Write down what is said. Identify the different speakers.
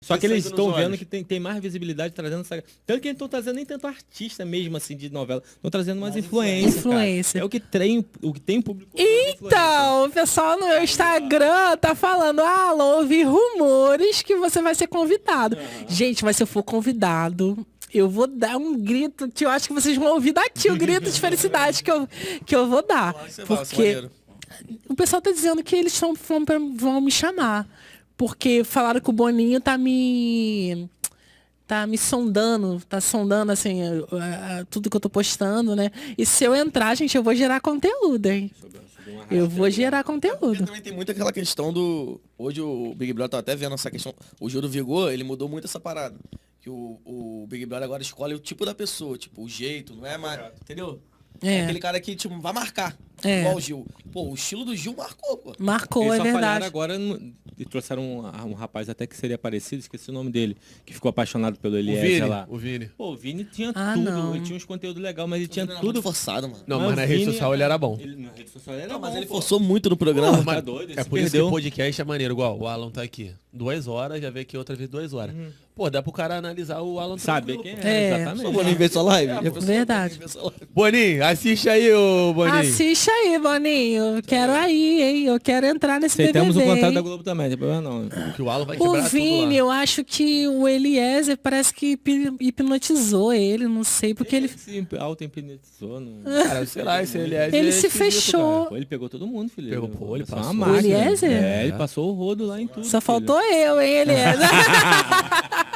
Speaker 1: Só que eles estão vendo que tem mais visibilidade trazendo essa... Tanto que eles estão trazendo nem tanto artista mesmo, assim, de novela. Estão trazendo mais influência. É o que tem público.
Speaker 2: Então, o pessoal no meu Instagram tá falando, Alan, ouvi rumores que você vai ser convidado. Gente, mas se eu for convidado... Eu vou dar um grito, que eu acho que vocês vão ouvir daqui, o grito de felicidade que eu vou dar. Porque o pessoal tá dizendo que eles vão me chamar. Porque falaram que o Boninho tá me sondando, assim, tudo que eu tô postando, né? E se eu entrar, gente, eu vou gerar conteúdo, hein? Eu vou gerar conteúdo.
Speaker 3: Também tem muito aquela questão do... Hoje o Big Brother tá até vendo essa questão. O Gil do Vigor, ele mudou muito essa parada. Que o Big Brother agora escolhe o tipo da pessoa, tipo, o jeito, não é mais... Entendeu? É aquele cara que, tipo, vai marcar. Igual o Gil. Pô, o estilo do Gil marcou, pô.
Speaker 2: Marcou, é verdade.
Speaker 1: Agora e trouxeram um rapaz até que seria parecido, esqueci o nome dele, que ficou apaixonado pelo Eliezer lá.
Speaker 4: O Vini.
Speaker 1: Pô, o Vini tinha tudo,
Speaker 2: não.
Speaker 1: ele tinha uns conteúdos legais, mas ele tinha tudo
Speaker 3: forçado, mano.
Speaker 4: Não, mas na rede social ele era bom.
Speaker 1: Na rede social ele era bom,
Speaker 3: mas ele forçou muito no programa.
Speaker 1: Tá doido,
Speaker 4: É por isso que o podcast é maneiro, igual o Alan tá aqui. 2 horas, já veio aqui outra vez 2 horas. Pô, dá pro cara analisar o Alan.
Speaker 1: Saber quem é, exatamente.
Speaker 3: Só Boninho ver sua live.
Speaker 2: Verdade.
Speaker 4: Boninho, assiste aí, ô Boninho.
Speaker 2: Assiste aí, Boninho. Quero aí, hein? Eu quero entrar nesse BBB.
Speaker 1: Temos o contrato da Globo também, não tem problema não.
Speaker 4: Que o Alan vai
Speaker 2: O
Speaker 4: quebrar
Speaker 2: Vini,
Speaker 4: tudo lá.
Speaker 2: eu acho que o Eliezer parece que hipnotizou ele, não sei, porque ele
Speaker 1: se auto-hipnotizou.
Speaker 4: Cara, sei lá, esse Eliezer...
Speaker 2: Ele se fechou.
Speaker 1: Pô, ele pegou todo mundo, filho.
Speaker 4: Ele passou.
Speaker 1: Uma máquina.
Speaker 2: O Eliezer?
Speaker 1: Ele passou o rodo lá em tudo.
Speaker 2: Só faltou eu, hein, Eliezer?